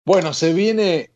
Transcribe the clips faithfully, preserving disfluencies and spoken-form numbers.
Bueno, se viene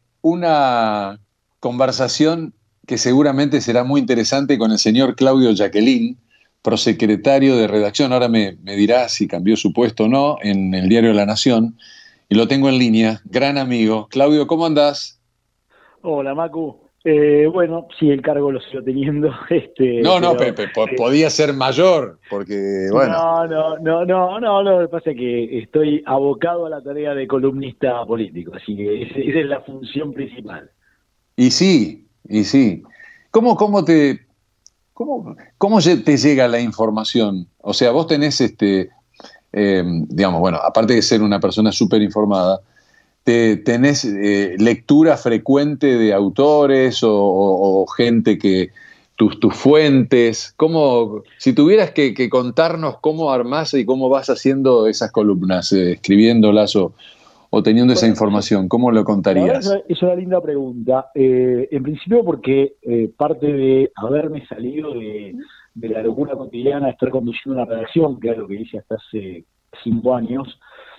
una conversación que seguramente será muy interesante con el señor Claudio Jacquelin, prosecretario de redacción. Ahora me, me dirá si cambió su puesto o no en el diario La Nación. Y lo tengo en línea, gran amigo. Claudio, ¿cómo andás? Hola, Macu. Eh, bueno, sí, el cargo lo sigo teniendo, este, No, no, pero Pepe, po- eh, podía ser mayor, porque, bueno, no, no, no, no, no, lo que pasa es que estoy abocado a la tarea de columnista político, así que esa esa es la función principal. y sí, y sí. ¿Cómo, cómo te, cómo, cómo lle- te llega la información? O sea, vos tenés este, eh, digamos, bueno, aparte de ser una persona súper informada, te, ¿tenés eh, lectura frecuente de autores o, o- o gente que, tus, tus fuentes? ¿Cómo, si tuvieras que, que contarnos cómo armás y cómo vas haciendo esas columnas, eh, escribiéndolas o, o teniendo esa Bueno, eso, información, ¿cómo lo la verdad es una, contarías? es una linda pregunta. Eh, en principio porque eh, parte de haberme salido de, de la locura cotidiana de estar conduciendo una redacción, que era lo que hice hasta hace cinco años,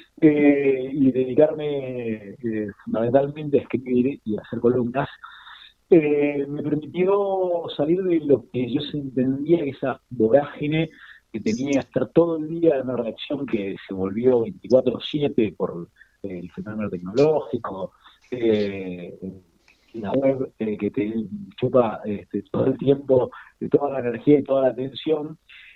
eh, y dedicarme eh, fundamentalmente a escribir y a hacer columnas, eh, me permitió salir de lo que yo se entendía, esa vorágine que tenía que estar todo el día en una redacción que se volvió veinticuatro siete por el fenómeno tecnológico, eh, la web eh, que te chupa este, todo el tiempo, toda la energía y toda la atención,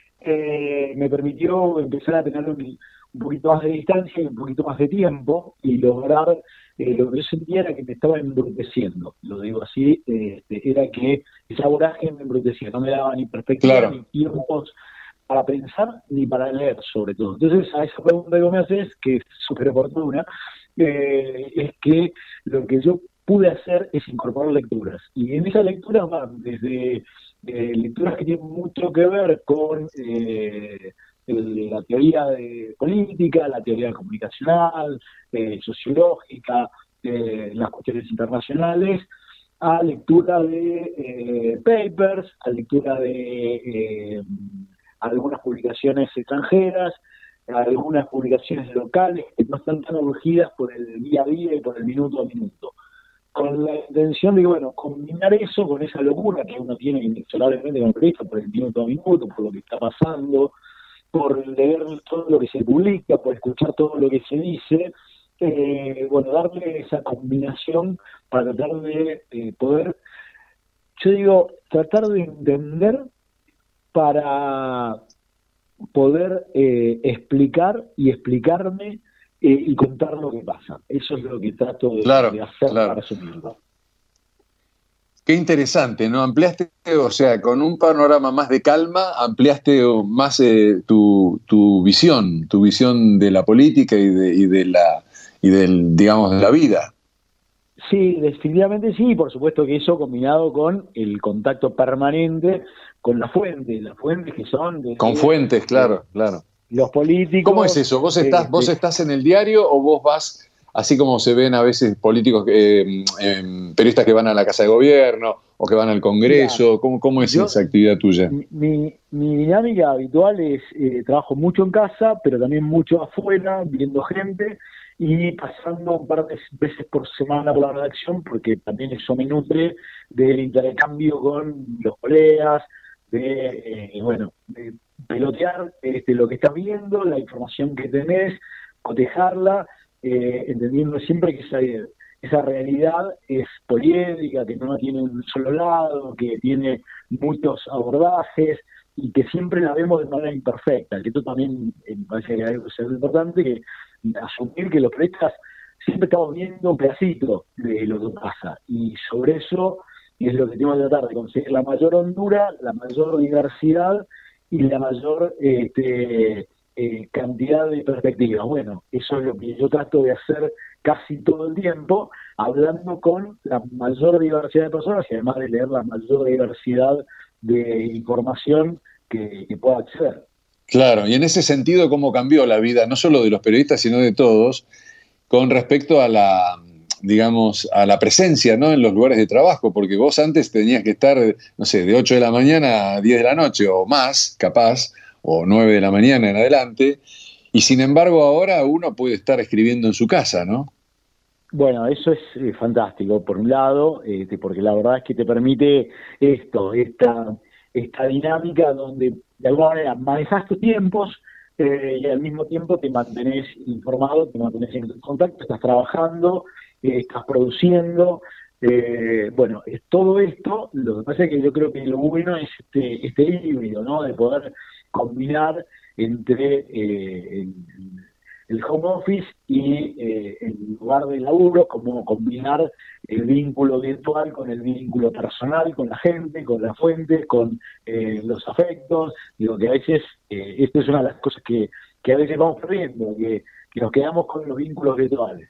eh, me permitió empezar a tener un, un poquito más de distancia y un poquito más de tiempo y lograr eh, lo que yo sentía era que me estaba embruteciendo, lo digo así, eh, era que esa vorágine me embrutecía, no me daba ni perspectiva Claro, ni tiempos para pensar ni para leer sobre todo. Entonces, a esa pregunta que vos me haces, que es súper oportuna, eh, es que lo que yo pude hacer es incorporar lecturas. Y en esas lecturas van desde eh, lecturas que tienen mucho que ver con eh, el, la teoría de política, la teoría comunicacional, eh, sociológica, eh, las cuestiones internacionales, a lectura de eh, papers, a lectura de eh, algunas publicaciones extranjeras, algunas publicaciones locales que no están tan urgidas por el día a día y por el minuto a minuto, con la intención de, bueno, combinar eso con esa locura que uno tiene inexorablemente con el periodista por el minuto a minuto, por lo que está pasando, por leer todo lo que se publica, por escuchar todo lo que se dice, eh, bueno, darle esa combinación para tratar de eh, poder, yo digo, tratar de entender para poder eh, explicar y explicarme eh, y contar lo que pasa. Eso es lo que trato de, de claro, hacer para claro. resumirlo. Qué interesante, ¿no? Ampliaste, o sea, con un panorama más de calma, ampliaste oh, más eh, tu, tu visión, tu visión de la política y de, y de la, y del, digamos, de la vida. Sí, definitivamente sí, por supuesto que eso combinado con el contacto permanente con la fuente, las fuentes que son Con desde fuentes, eh, claro, claro. los ¿Cómo es políticos, eso? ¿Vos estás, vos este, estás en el diario o vos vas, así como se ven a veces políticos, eh, eh, periodistas que van a la Casa de Gobierno o que van al mira, Congreso? ¿Cómo, cómo es yo, esa actividad tuya? mi, mi dinámica habitual es, eh, trabajo mucho en casa, pero también mucho afuera, viendo gente y pasando un par de veces por semana por la redacción, porque también eso me nutre del intercambio con los colegas, de, eh, bueno, de pelotear este, lo que estás viendo, la información que tenés, cotejarla, eh, entendiendo siempre que esa, esa realidad es poliédrica, que no tiene un solo lado, que tiene muchos abordajes y que siempre la vemos de manera imperfecta, que esto también eh, me parece que es algo importante, que asumir que los periodistas siempre estamos viendo un pedacito de lo que pasa y sobre eso es lo que tengo que tratar de conseguir la mayor hondura, la mayor diversidad y la mayor este, eh, cantidad de perspectivas. Bueno, eso es lo que yo trato de hacer casi todo el tiempo, hablando con la mayor diversidad de personas y además de leer la mayor diversidad de información que, que pueda acceder. Claro, y en ese sentido, ¿cómo cambió la vida, no solo de los periodistas, sino de todos, con respecto a la, digamos, a la presencia, ¿no? En los lugares de trabajo? Porque vos antes tenías que estar, no sé, de ocho de la mañana a diez de la noche o más, capaz, o nueve de la mañana en adelante, y sin embargo ahora uno puede estar escribiendo en su casa, ¿no? Bueno, eso es eh, fantástico, por un lado, eh, te- porque la verdad es que te permite esto, esta, esta dinámica donde de alguna manera manejas tus tiempos eh, y al mismo tiempo te mantenés informado, te mantenés en contacto, estás trabajando, eh, estás produciendo. Eh, bueno, es todo esto. Lo que pasa es que yo creo que lo bueno es este, este híbrido, ¿no? De poder combinar entre eh, el, el home office y eh, el lugar de laburo, como combinar el vínculo virtual con el vínculo personal, con la gente, con las fuentes, con eh, los afectos. Digo que a veces, eh, esto es una de las cosas que, que a veces vamos perdiendo, que, que nos quedamos con los vínculos virtuales.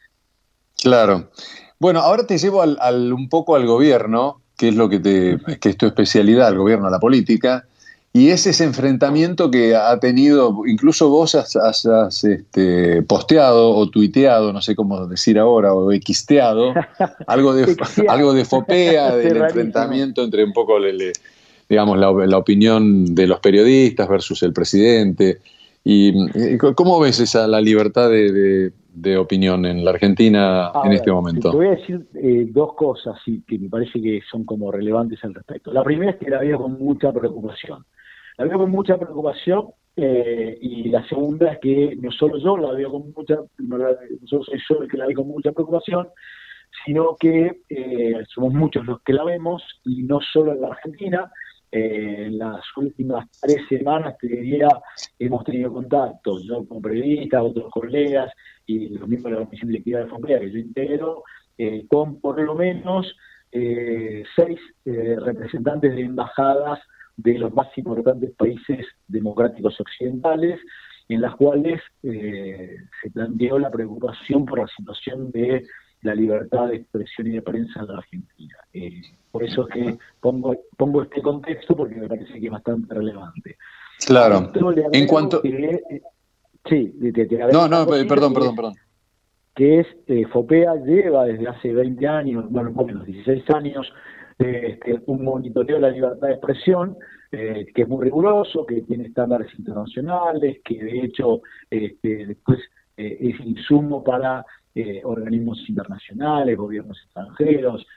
Claro. Bueno, ahora te llevo al, al- un poco al gobierno, que es lo que te, que es tu especialidad, el gobierno, la política, y es ese enfrentamiento que ha tenido, incluso vos has, has- has, este, posteado o tuiteado, no sé cómo decir ahora, o exteado, algo de, algo Exteado. de fopea, Es del rarísimo. enfrentamiento entre un poco, le- le- digamos, la, la opinión de los periodistas versus el presidente. ¿Y y cómo ves esa la libertad de, de- de opinión en la Argentina A en este ver, te, te momento? voy a decir eh, dos cosas sí, que me parece que son como relevantes al respecto. La primera es que la veo con mucha preocupación. La veo con mucha preocupación eh, y la segunda es que no solo yo la veo con mucha, no, la- no solo soy yo el que la ve con mucha preocupación, sino que eh, somos muchos los que la vemos y no solo en la Argentina. Eh, en las últimas tres semanas, te diría, hemos tenido contacto, yo como periodista, otros colegas y los miembros de la Comisión Directiva de FOMPEA que yo integro, eh, con por lo menos eh, seis eh, representantes de embajadas de los más importantes países democráticos occidentales, en las cuales eh, se planteó la preocupación por la situación de la libertad de expresión y de prensa en la Argentina. Eh, por eso es que pongo, pongo este contexto porque me parece que es bastante relevante. A Claro. esto le En agrego cuanto... que, eh, sí, te, te agrego No, una no, pe- cosita perdón, que es perdón, perdón. que es eh, FOPEA lleva desde hace veinte años, bueno, más o menos dieciséis años, eh, este, un monitoreo de la libertad de expresión eh, que es muy riguroso, que tiene estándares internacionales, que de hecho este, después eh, es insumo para eh, organismos internacionales, gobiernos extranjeros,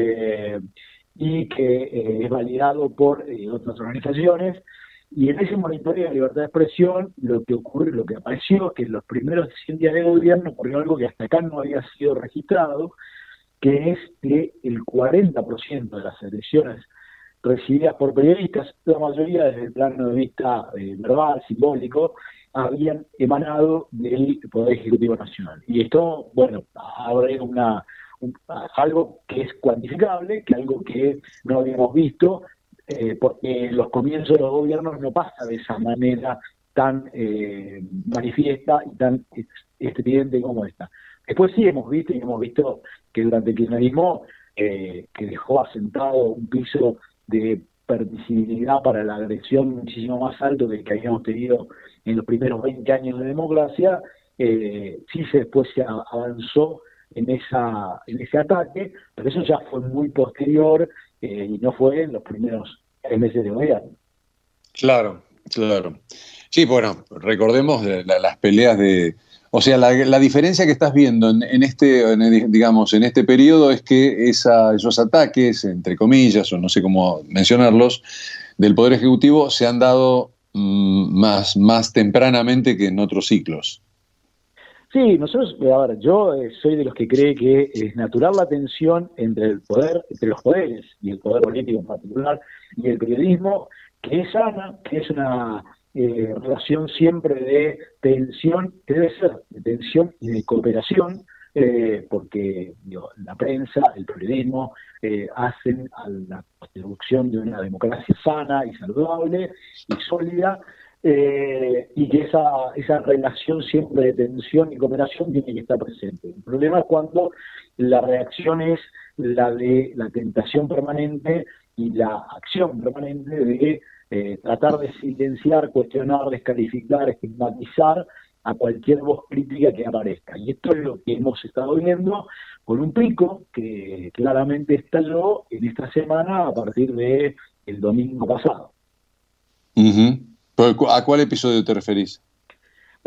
eh, y que eh, es validado por eh, otras organizaciones. Y en ese monitoreo de libertad de expresión, lo que ocurre, lo que apareció, es que en los primeros cien días de gobierno ocurrió algo que hasta acá no había sido registrado, que es que el cuarenta por ciento de las agresiones recibidas por periodistas, la mayoría desde el plano de vista eh, verbal, simbólico, habían emanado del Poder Ejecutivo Nacional. Y esto, bueno, abre una, un, algo que es cuantificable, que algo que no habíamos visto, eh, porque los comienzos de los gobiernos no pasa de esa manera tan eh, manifiesta y tan evidente como esta. Después sí hemos visto y hemos visto que durante el kirchnerismo, eh, que dejó asentado un piso de permisibilidad para la agresión muchísimo más alto que el que habíamos tenido en los primeros veinte años de democracia, eh, sí se después se avanzó en esa en ese ataque, pero eso ya fue muy posterior eh, y no fue en los primeros tres meses de gobierno. Claro, claro. Sí, bueno, recordemos de la- las peleas de... O sea, la, la diferencia que estás viendo en, en este, en el- digamos, en este periodo es que esa, esos ataques, entre comillas, o no sé cómo mencionarlos, del Poder Ejecutivo se han dado mm, más, más tempranamente que en otros ciclos. Sí, nosotros, a ver, yo eh, soy de los que cree que es natural la tensión entre el poder, entre los poderes, y el poder político en particular, y el periodismo, que es sana, que es una eh, relación siempre de tensión, que debe ser de tensión y de cooperación, eh, porque digo, la prensa, el periodismo, eh, hacen a la construcción de una democracia sana y saludable y sólida, eh, y que esa, esa relación siempre de tensión y cooperación tiene que estar presente. El problema es cuando la reacción es la de la tentación permanente y la acción permanente de eh, tratar de silenciar, cuestionar, descalificar, estigmatizar a cualquier voz crítica que aparezca. Y esto es lo que hemos estado viendo con un pico que claramente estalló en esta semana a partir de el domingo pasado. Ujú. ¿A cuál episodio te referís?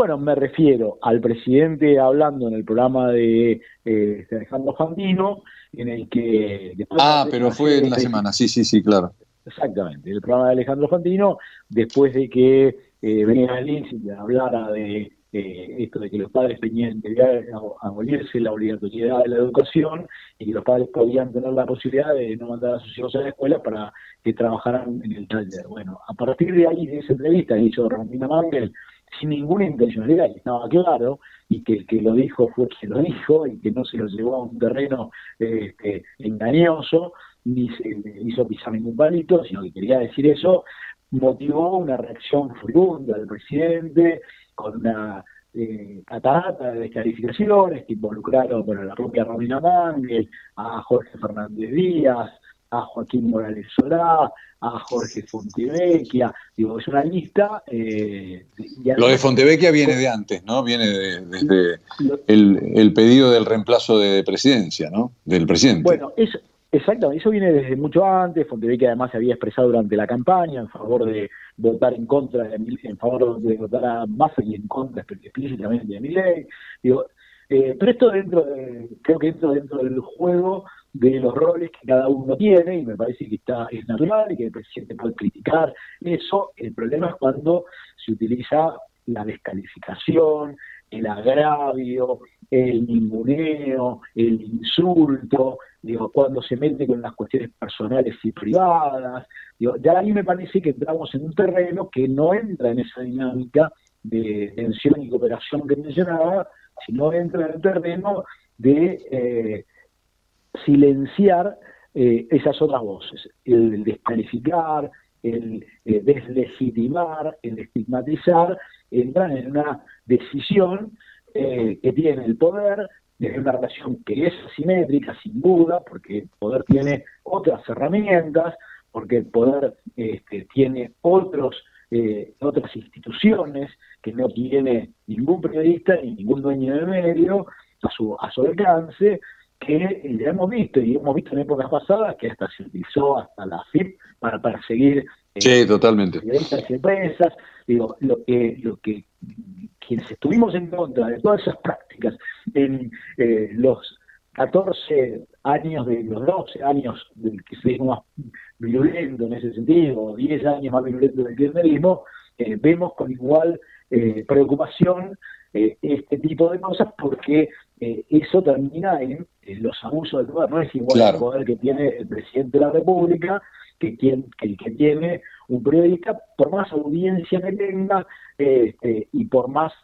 Bueno, me refiero al presidente hablando en el programa de eh, Alejandro Fantino, en el que... Después Ah, de pero una fue serie en la de semana, sí, sí, sí, claro. Exactamente, el programa de Alejandro Fantino, después de que eh, venía Lins y hablara de eh, esto de que los padres tenían que abolirse la obligatoriedad de la educación y que los padres podían tener la posibilidad de no mandar a sus hijos a la escuela para que trabajaran en el taller. Bueno, a partir de ahí, de esa entrevista que hizo Romina Mangel, sin ninguna intencionalidad, y estaba claro, y que el que lo dijo fue quien lo dijo, y que no se lo llevó a un terreno eh, este, engañoso, ni se le hizo pisar ningún palito, sino que quería decir eso, motivó una reacción furibunda del presidente, con una eh, catarata de descalificaciones que involucraron bueno, a la propia Romina Mangel, a Jorge Fernández Díaz, a Joaquín Morales Solá, a Jorge Fontevecchia, digo, es una lista... Eh, de, Lo de Fontevecchia viene de antes, ¿no? Viene de, desde el, el pedido del reemplazo de presidencia, ¿no? Del presidente. Bueno, eso, exactamente, eso viene desde mucho antes. Fontevecchia además se había expresado durante la campaña en favor de votar en contra, de, en favor de votar a Massa y en contra explícitamente de Milei. Digo, eh, pero esto dentro de, creo que entra dentro del juego de los roles que cada uno tiene, y me parece que está es natural y que el presidente puede criticar eso. El problema es cuando se utiliza la descalificación, el agravio, el ninguneo, el insulto, digo, cuando se mete con las cuestiones personales y privadas, digo, ya ahí me parece que entramos en un terreno que no entra en esa dinámica de tensión y cooperación que mencionaba, sino entra en el terreno de eh, silenciar eh, esas otras voces, el descalificar, el eh, deslegitimar, el estigmatizar, entran en una decisión eh, que tiene el poder desde una relación que es asimétrica, sin duda, porque el poder tiene otras herramientas, porque el poder este, tiene otros eh, otras instituciones que no tiene ningún periodista ni ningún dueño de medio a su, a su alcance, que ya hemos visto, y hemos visto en épocas pasadas, que hasta se utilizó hasta la F I P para perseguir eh, sí, totalmente. periodistas y empresas. Digo, lo que, lo que quienes estuvimos en contra de todas esas prácticas en eh, los catorce años de los doce años del que se dijo más virulento en ese sentido, o diez años más virulento del kirchnerismo, eh, vemos con igual eh, preocupación eh, este tipo de cosas, porque eh, eso termina en, en los abusos del poder. No es igual claro. el poder que tiene el presidente de la República que, quien, que el que tiene un periodista, por más audiencia que tenga eh, eh, y por más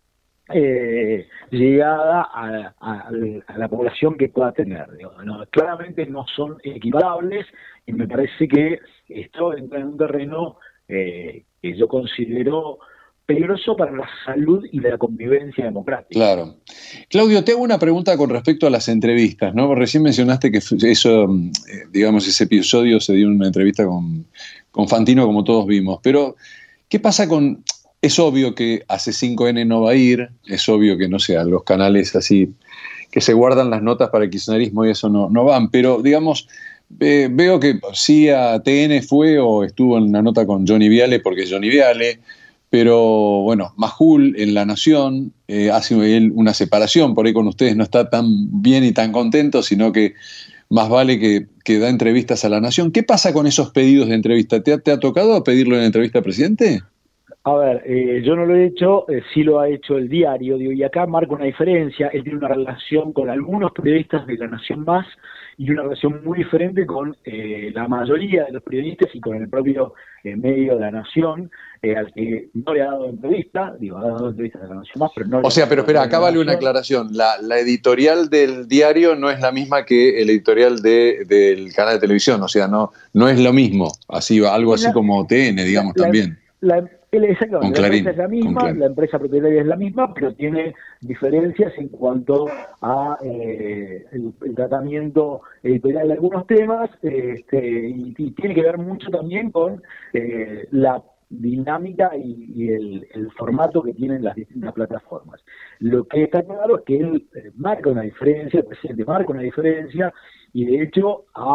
eh, llegada a, a, a la población que pueda tener. Digo, no, claramente no son equiparables, y me parece que esto entra en un terreno eh, que yo considero peligroso para la salud y la convivencia democrática. Claro. Claudio, te hago una pregunta con respecto a las entrevistas, ¿no? Recién mencionaste que eso, digamos, ese episodio se dio en una entrevista con, con Fantino, como todos vimos, pero ¿qué pasa con...? Es obvio que a C cinco N no va a ir, es obvio que, no sé, a los canales así que se guardan las notas para el kirchnerismo y eso no, no van, pero, digamos, eh, veo que sí a T N fue o estuvo en una nota con Johnny Viale, porque es Johnny Viale, pero, bueno, Majul en La Nación eh, hace él una separación, por ahí con ustedes no está tan bien y tan contento, sino que más vale que, que da entrevistas a La Nación. ¿Qué pasa con esos pedidos de entrevista? ¿Te ha, te ha tocado pedirlo en entrevista al presidente? A ver, eh, yo no lo he hecho, eh, sí lo ha hecho el diario, digo, y acá marca una diferencia. Él tiene una relación con algunos periodistas de La Nación Más y una relación muy diferente con eh, la mayoría de los periodistas y con el propio eh, medio de La Nación, eh, al que no le ha dado entrevista, digo, ha dado entrevistas a La Nación Más, pero no le O sea, ha pero espera, acá vale una aclaración. La, la editorial del diario no es la misma que el editorial de, del canal de televisión, o sea, no, no es lo mismo, así algo así la, como T N, digamos, la, también. La, Exactamente, la empresa es la misma, la empresa propietaria es la misma, pero tiene diferencias en cuanto a eh, el, el tratamiento editorial de algunos temas, este, y, y tiene que ver mucho también con eh, la dinámica y, y el, el formato que tienen las distintas plataformas. Lo que está claro es que él eh, marca una diferencia, el presidente marca una diferencia, y de hecho ha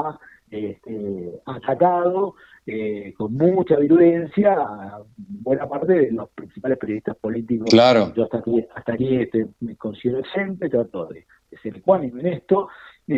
este, atacado eh, con mucha virulencia a buena parte de los principales periodistas políticos. Claro. Yo hasta aquí, hasta aquí este, me considero exente, trato de, de ser ecuánime en esto,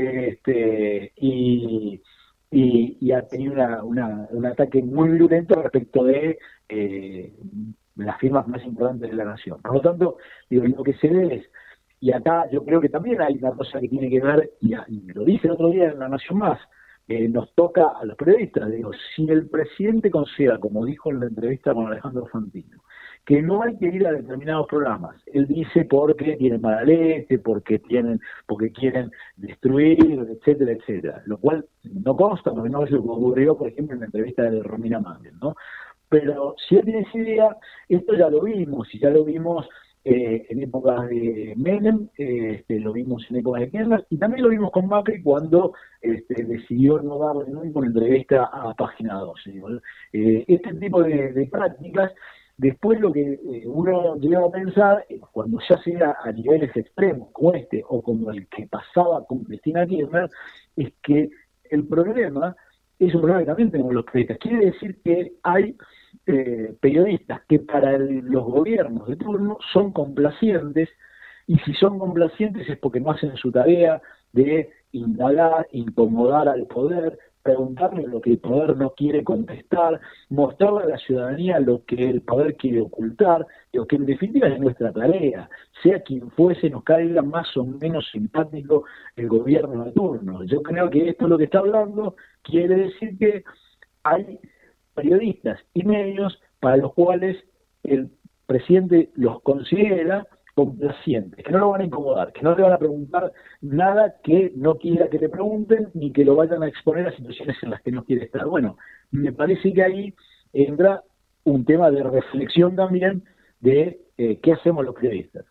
este, y, y, y ha tenido una, una, un ataque muy virulento respecto de eh, las firmas más importantes de la nación. Por lo tanto, digo, lo que se ve es, y acá yo creo que también hay una cosa que tiene que ver, y, y lo dice el otro día en La Nación Más, eh, nos toca a los periodistas, digo, si el presidente considera, como dijo en la entrevista con Alejandro Fantino, que no hay que ir a determinados programas, él dice porque tienen mala leche, porque tienen, porque quieren destruir, etcétera, etcétera, lo cual no consta, porque no es lo que ocurrió, por ejemplo, en la entrevista de Romina Mangel, ¿no? Pero si él tiene esa idea, esto ya lo vimos, y ya lo vimos eh, en épocas de Menem, eh, este, lo vimos en épocas de Kirchner, y también lo vimos con Macri cuando este, decidió no darle ninguna entrevista a Página doce. Digo, eh, este tipo de, de prácticas, después lo que eh, uno llega a pensar, eh, cuando ya sea a niveles extremos como este, o como el que pasaba con Cristina Kirchner, es que el problema es un problema que también tenemos los periodistas. Quiere decir que hay eh, periodistas que para el, los gobiernos de turno son complacientes, y si son complacientes es porque no hacen su tarea de indagar, incomodar al poder, preguntarle lo que el poder no quiere contestar, mostrarle a la ciudadanía lo que el poder quiere ocultar, lo que en definitiva es nuestra tarea, sea quien fuese, nos caiga más o menos simpático el gobierno de turno. Yo creo que esto es lo que está hablando, quiere decir que hay periodistas y medios para los cuales el presidente los considera complacientes, que no lo van a incomodar, que no le van a preguntar nada que no quiera que le pregunten, ni que lo vayan a exponer a situaciones en las que no quiere estar. Bueno, me parece que ahí entra un tema de reflexión también de eh, qué hacemos los periodistas.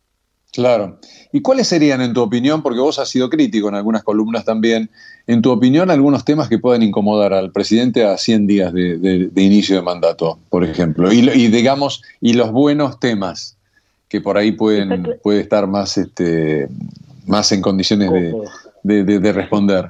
Claro. ¿Y cuáles serían, en tu opinión, porque vos has sido crítico en algunas columnas también, en tu opinión, algunos temas que pueden incomodar al presidente a cien días de, de, de inicio de mandato, por ejemplo? Y, y digamos, y los buenos temas que por ahí pueden puede estar más este más en condiciones de, de, de, de responder.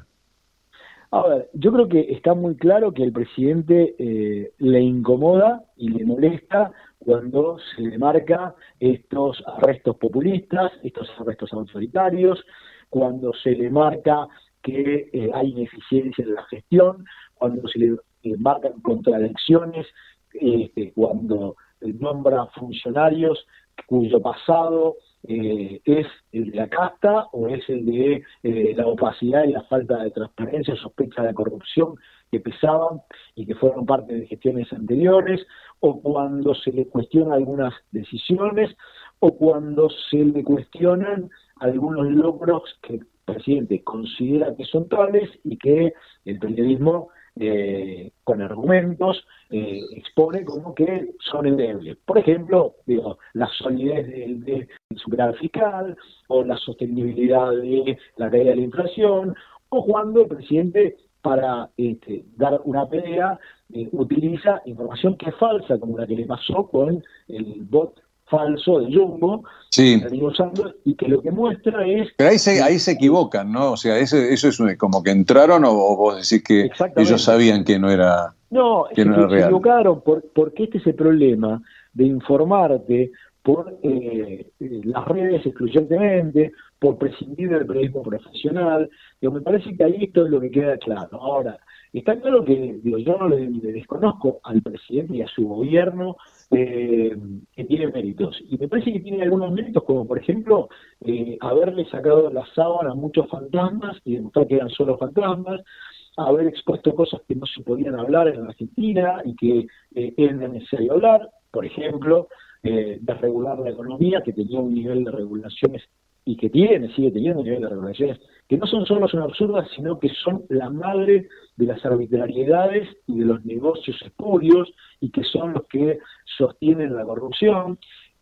A ver, yo creo que está muy claro que el presidente eh, le incomoda y le molesta cuando se le marca estos arrestos populistas, estos arrestos autoritarios, cuando se le marca que eh, hay ineficiencia en la gestión, cuando se le, le marcan contradicciones, este, cuando nombra funcionarios cuyo pasado eh, es el de la casta o es el de eh, la opacidad y la falta de transparencia, sospecha de corrupción que pesaban y que fueron parte de gestiones anteriores, o cuando se le cuestionan algunas decisiones, o cuando se le cuestionan algunos logros que el presidente considera que son tales y que el periodismo Eh, con argumentos, eh, expone como que son endebles. Por ejemplo, digo, la solidez del, del superávit fiscal, o la sostenibilidad de la caída de la inflación, o cuando el presidente, para este, dar una pelea, eh, utiliza información que es falsa, como la que le pasó con el bot falso de Jumbo, sí, que usando, y que lo que muestra es... Pero ahí se, ahí se equivocan, ¿no? O sea, eso, eso es como que entraron, o, o vos decís que ellos sabían que no era, no, que no se, era se real. equivocaron por, porque este es el problema de informarte por eh, las redes excluyentemente, por prescindir del periodismo profesional. Digo, me parece que ahí esto es lo que queda claro. Ahora, está claro que digo, yo no le, le desconozco al presidente y a su gobierno eh, que tiene méritos. Y me parece que tiene algunos méritos, como por ejemplo, eh, haberle sacado la sábana a muchos fantasmas y demostrar que eran solo fantasmas, haber expuesto cosas que no se podían hablar en la Argentina y que eh, era necesario hablar, por ejemplo, eh, desregular la economía, que tenía un nivel de regulaciones y que tiene, sigue teniendo un nivel de regulaciones que no son solo son absurdas, sino que son la madre de las arbitrariedades y de los negocios espurios, y que son los que sostienen la corrupción,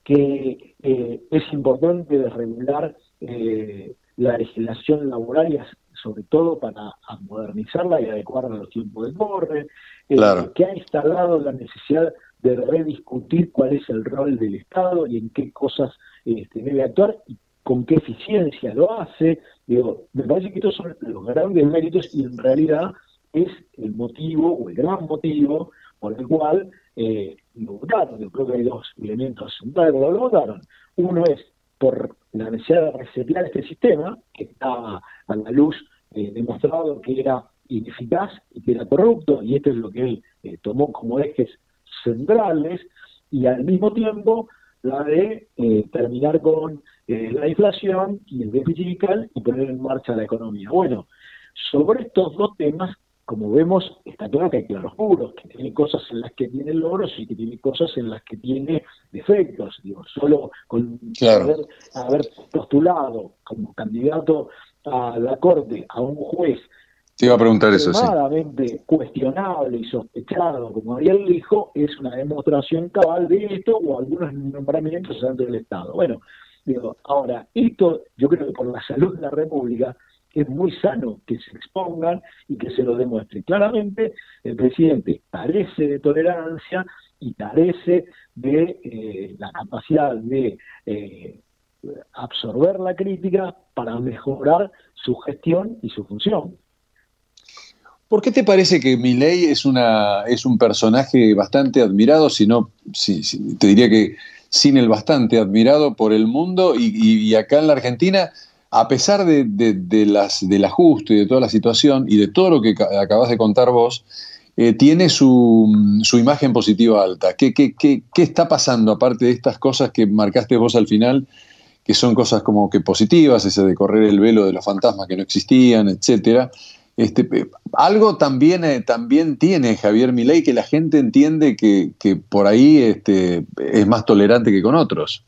que eh, es importante desregular eh, la legislación laboral, y sobre todo para modernizarla y adecuarla a los tiempos de corre, eh, claro. que ha instalado la necesidad de rediscutir cuál es el rol del Estado y en qué cosas este, debe actuar y con qué eficiencia lo hace. Digo, me parece que estos son los grandes méritos, y en realidad es el motivo o el gran motivo por el cual eh, lo votaron. Yo creo que hay dos elementos centrales por los que lo votaron. Uno es por la necesidad de resetear este sistema, que estaba a la luz eh, demostrado que era ineficaz y que era corrupto, y esto es lo que él eh, tomó como ejes centrales, y al mismo tiempo la de eh, terminar con eh, la inflación y el déficit fiscal y poner en marcha la economía. Bueno, sobre estos dos temas, como vemos, está claro que hay claroscuros, que tiene cosas en las que tiene logros y que tiene cosas en las que tiene defectos. Digo, solo con Claro. haber, haber postulado como candidato a la Corte a un juez Te iba a preguntar eso, sí. extremadamente cuestionable y sospechado como Ariel Lijo, es una demostración cabal de esto o algunos nombramientos dentro del Estado. Bueno, digo, ahora, esto yo creo que por la salud de la República es muy sano que se expongan y que se lo demuestre. Claramente, el presidente carece de tolerancia y carece de eh, la capacidad de eh, absorber la crítica para mejorar su gestión y su función. ¿Por qué te parece que Milei es, una, es un personaje bastante admirado, si no, si, si, te diría que sin el bastante admirado por el mundo y, y, y acá en la Argentina, a pesar de, de, de las, del ajuste y de toda la situación y de todo lo que acabas de contar vos, eh, tiene su, su imagen positiva alta? ¿Qué, qué, qué, ¿Qué está pasando aparte de estas cosas que marcaste vos al final, que son cosas como que positivas, ese de correr el velo de los fantasmas que no existían, etcétera? Este, algo también, eh, también tiene Javier Milei que la gente entiende que, que por ahí este, es más tolerante que con otros.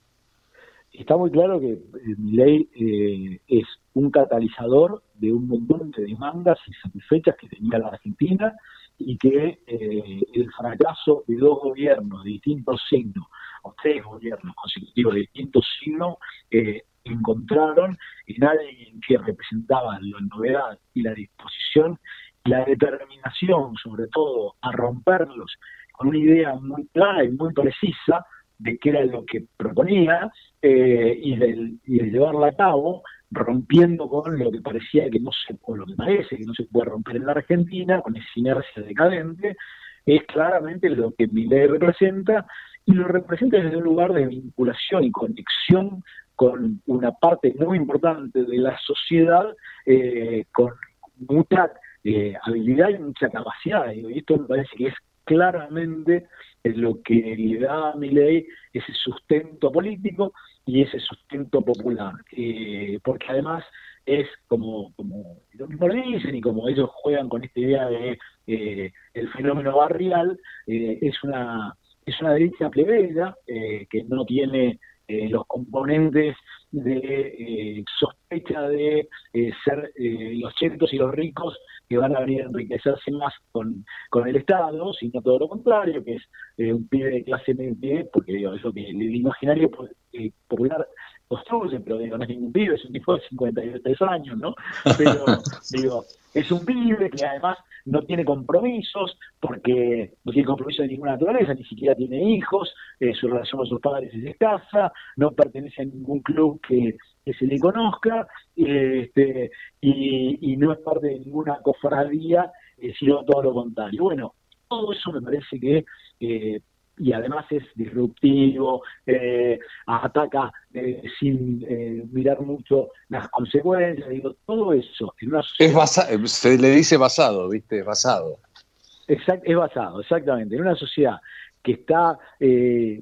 Está muy claro que eh, Milei eh, es un catalizador de un montón de demandas insatisfechas que tenía la Argentina y que eh, el fracaso de dos gobiernos de distintos signos, o tres gobiernos consecutivos de distintos signos, eh, encontraron en alguien que representaba la novedad y la disposición y la determinación, sobre todo, a romperlos con una idea muy clara y muy precisa de qué era lo que proponía eh, y, de, y de llevarla a cabo, rompiendo con lo que parecía que no se, o lo que parece que no se puede romper en la Argentina, con esa inercia decadente, es claramente lo que Milei representa, y lo representa desde un lugar de vinculación y conexión con una parte muy importante de la sociedad, eh, con mucha eh, habilidad y mucha capacidad. Y esto me parece que es claramente lo que le da a Milei ese sustento político y ese sustento popular. Eh, porque además es como, como lo mismo le dicen y como ellos juegan con esta idea de eh, el fenómeno barrial, eh, es una es una derecha plebeya eh, que no tiene eh, los componentes de eh, sospecha de eh, ser eh, los chetos y los ricos que van a venir a enriquecerse más con, con el Estado, sino todo lo contrario, que es eh, un pibe de clase media, porque digo, eso que el imaginario eh, popular construye, pero digo, no es ningún pibe, es un tipo de cincuenta y tres años, ¿no? Pero digo, es un pibe que además no tiene compromisos, porque no tiene compromiso de ninguna naturaleza, ni siquiera tiene hijos, eh, su relación con sus padres es escasa, no pertenece a ningún club que, que se le conozca, eh, este, y, y no es parte de ninguna cofradía, eh, sino todo lo contrario. Bueno, todo eso me parece que, eh, y además es disruptivo, eh, ataca eh, sin eh, mirar mucho las consecuencias, digo, todo eso en una sociedad, Es basa, se le dice basado, ¿viste? Basado. Exact, es basado, exactamente, en una sociedad que está eh,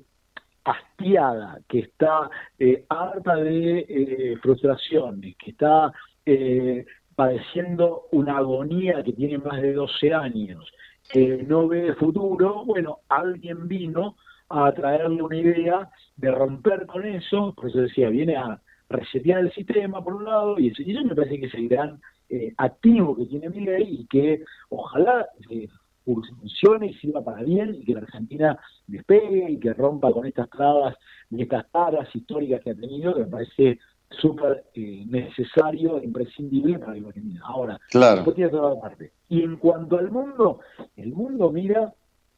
hastiada, que está eh, harta de eh, frustraciones, que está eh, padeciendo una agonía que tiene más de doce años, que no ve futuro. Bueno, alguien vino a traerle una idea de romper con eso, por eso decía, viene a resetear el sistema por un lado, y eso, y eso me parece que es el gran eh, activo que tiene Milei y que ojalá eh, funcione y sirva para bien y que la Argentina despegue y que rompa con estas trabas y estas taras históricas que ha tenido, que me parece súper eh, necesario e imprescindible para la Argentina. Ahora, claro. después tiene toda la parte. Y en cuanto al mundo, el mundo mira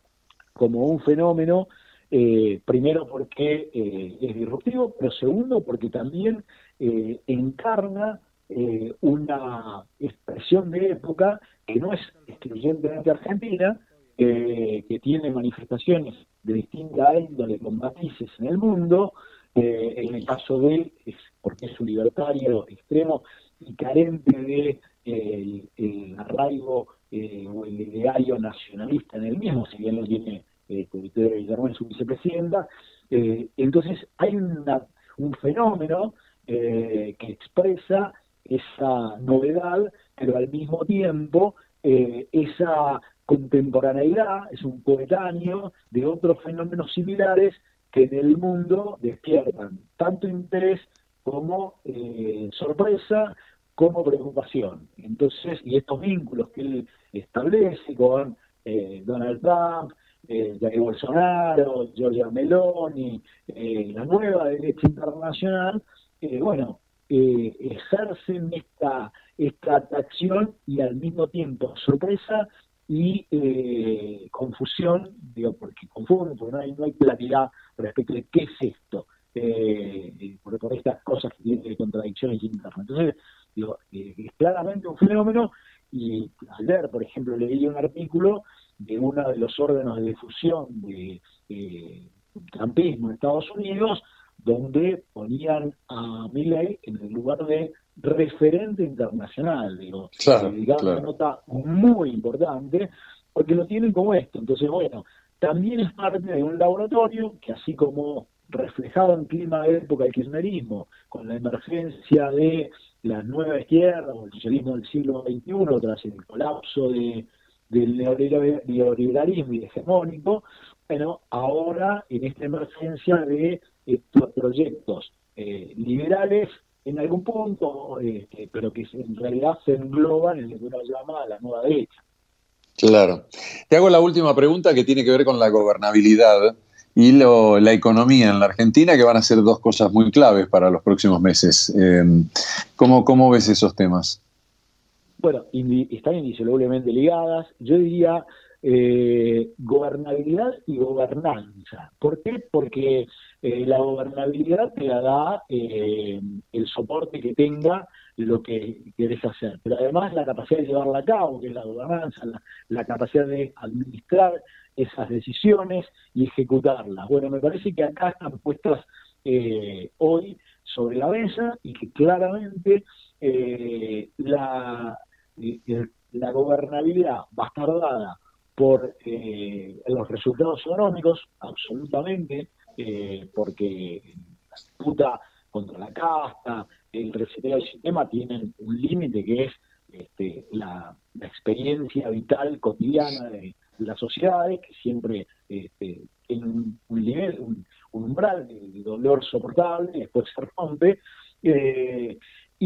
como un fenómeno, eh, primero porque eh, es disruptivo, pero segundo porque también eh, encarna eh, una expresión de época que no es excluyentemente Argentina, eh, que tiene manifestaciones de distinta índole con matices en el mundo. Eh, en el caso de él, es porque es un libertario extremo y carente de eh, el, el arraigo eh, o el ideario nacionalista en el mismo, si bien lo tiene eh, Victoria Villarruel, su vicepresidenta. Eh, entonces hay una, un fenómeno eh, que expresa esa novedad, pero al mismo tiempo eh, esa contemporaneidad, es un coetáneo de otros fenómenos similares que en el mundo despiertan tanto interés como eh, sorpresa, como preocupación. Entonces, y estos vínculos que él establece con eh, Donald Trump, eh, Jair Bolsonaro, Giorgia Meloni, eh, la nueva derecha internacional, eh, bueno, eh, ejercen esta, esta atracción y al mismo tiempo sorpresa y eh, confusión, digo, porque confunden, porque no hay, no hay claridad respecto de qué es esto, eh, por, por estas cosas que tienen contradicciones internas. Entonces, digo, eh, es claramente un fenómeno, y ayer, por ejemplo, leí un artículo de uno de los órganos de difusión de eh, trumpismo en Estados Unidos, donde ponían a Milley en el lugar de referente internacional, digo, claro, digamos, claro. una nota muy importante, porque lo tienen como esto. Entonces, bueno, también es parte de un laboratorio que, así como reflejado en clima de época del kirchnerismo, con la emergencia de la nueva izquierda o el socialismo del siglo veintiuno tras el colapso de, del neoliberalismo y hegemónico, bueno, ahora en esta emergencia de estos proyectos eh, liberales en algún punto, eh, pero que en realidad se engloban en lo que uno llama la nueva derecha. Claro. Te hago la última pregunta, que tiene que ver con la gobernabilidad y lo, la economía en la Argentina, que van a ser dos cosas muy claves para los próximos meses. Eh, ¿cómo, ¿Cómo ves esos temas? Bueno, indi- están indisolublemente ligadas. Yo diría eh, gobernabilidad y gobernanza. ¿Por qué? Porque eh, la gobernabilidad te la da eh, el soporte que tenga lo que querés hacer, pero además la capacidad de llevarla a cabo, que es la gobernanza, la, la capacidad de administrar esas decisiones y ejecutarlas. Bueno, me parece que acá están puestas eh, hoy sobre la mesa, y que claramente eh, la, eh, la gobernabilidad va a estar dada por eh, los resultados económicos, absolutamente, eh, porque la disputa contra la casta, el reseteo del sistema tienen un límite que es este, la, la experiencia vital cotidiana de, de las sociedades, que siempre este, tienen un, un nivel, un, un umbral de, de dolor soportable, después se rompe, eh,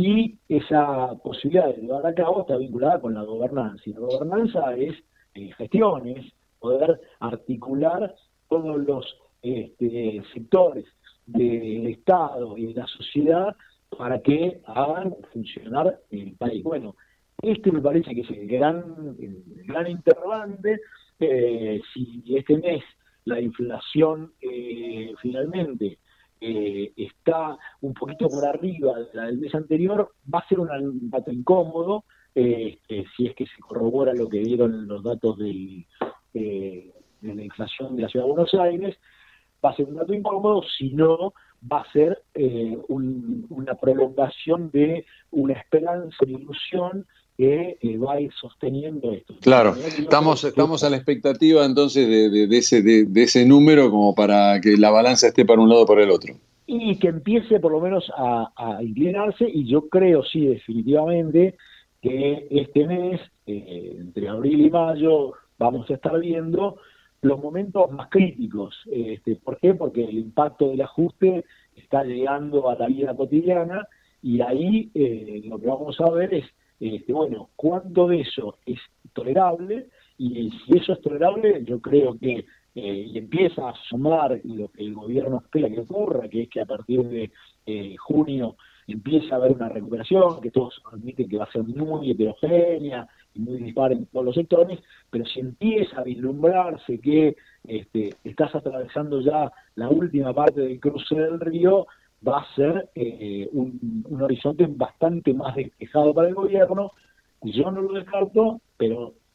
y esa posibilidad de llevar a cabo está vinculada con la gobernanza. Y la gobernanza es eh, gestión, es poder articular todos los este, sectores del Estado y de la sociedad para que hagan funcionar el país. Bueno, este me parece que es el gran, el gran interrogante. Eh, si este mes la inflación eh, finalmente eh, está un poquito por arriba de la del mes anterior, va a ser un dato incómodo, eh, eh, si es que se corrobora lo que dieron los datos del, eh, de la inflación de la Ciudad de Buenos Aires. Va a ser un dato incómodo, si no va a ser eh, un, una prolongación de una esperanza, una ilusión que eh, va a ir sosteniendo esto. Claro, estamos, estamos a la expectativa entonces de, de, de, ese, de, de ese número, como para que la balanza esté para un lado o para el otro. Y que empiece por lo menos a, a inclinarse, y yo creo, sí, definitivamente, que este mes, eh, entre abril y mayo, vamos a estar viendo los momentos más críticos. Este, ¿Por qué? Porque el impacto del ajuste está llegando a la vida cotidiana, y ahí eh, lo que vamos a ver es, este, bueno, cuánto de eso es tolerable, y si eso es tolerable, yo creo que eh, y empieza a sumar lo que el gobierno espera que ocurra, que es que a partir de eh, junio empieza a haber una recuperación, que todos admiten que va a ser muy heterogénea y muy dispar en todos los sectores, pero si empieza a vislumbrarse que este, estás atravesando ya la última parte del cruce del río, va a ser eh, un, un horizonte bastante más despejado para el gobierno. Yo no lo descarto, pero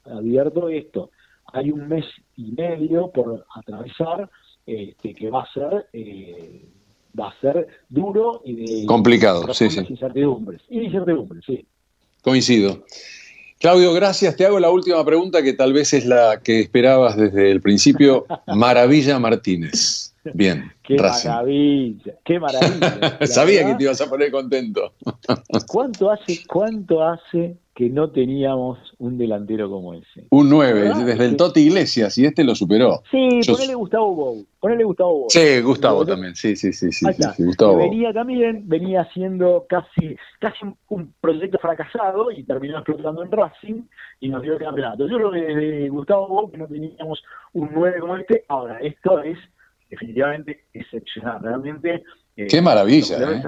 advierto esto, hay un mes y medio por atravesar este, que va a ser eh, va a ser duro y de complicado, sí, sí. Incertidumbres, incertidumbres, sí. Coincido. Claudio, gracias. Te hago la última pregunta que tal vez es la que esperabas desde el principio. Maravilla Martínez. Bien. Qué Racing. maravilla, qué maravilla. Sabía verdad, que te ibas a poner contento. ¿Cuánto hace, cuánto hace que no teníamos un delantero como ese? Un nueve, ¿Verdad? desde Es el que... Toti Iglesias, y este lo superó. Sí, Yo... ponele Gustavo Bou, ponele Gustavo Bou. Sí, Gustavo Yo... también, sí, sí, sí, sí, Ahí sí, está. sí, Gustavo Que Bou. venía también, venía haciendo casi, casi un, un proyecto fracasado y terminó explotando en Racing y nos dio el campeonato. Yo creo que desde Gustavo Bou que no teníamos un nueve como este, ahora esto es definitivamente excepcional, realmente. Eh, Qué maravilla, ¿eh?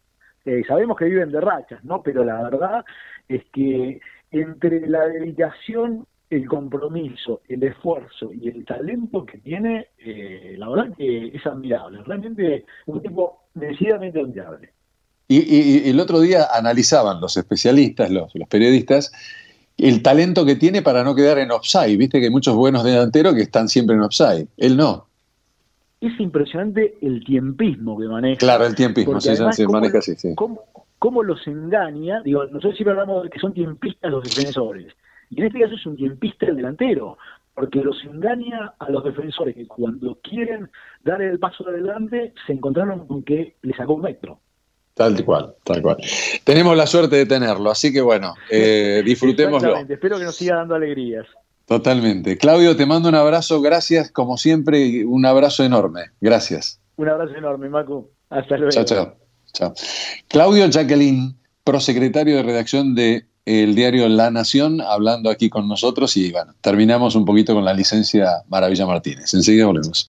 Eh, sabemos que viven de rachas, ¿no? Pero la verdad es que entre la dedicación, el compromiso, el esfuerzo y el talento que tiene, eh, la verdad que es admirable. Realmente un tipo decididamente admirable. Y, y, y el otro día analizaban los especialistas, los, los periodistas, el talento que tiene para no quedar en offside. Viste que hay muchos buenos delanteros que están siempre en offside. Él no. Es impresionante el tiempismo que maneja. Claro, el tiempismo, sí, se maneja así, sí. Cómo, cómo los engaña, digo, nosotros siempre hablamos de que son tiempistas los defensores, y en este caso es un tiempista el delantero, porque los engaña a los defensores que cuando quieren dar el paso adelante se encontraron con que le sacó un metro. Tal cual, tal cual. Tenemos la suerte de tenerlo, así que bueno, eh, disfrutémoslo. Exactamente, espero que nos siga dando alegrías. Totalmente. Claudio, te mando un abrazo, gracias, como siempre, un abrazo enorme. Gracias. Un abrazo enorme, Macu. Hasta luego. Chao, chao. Chao. Claudio Jacqueline, prosecretario de redacción de el diario La Nación, hablando aquí con nosotros y bueno, terminamos un poquito con la licencia Maravilla Martínez. Enseguida volvemos.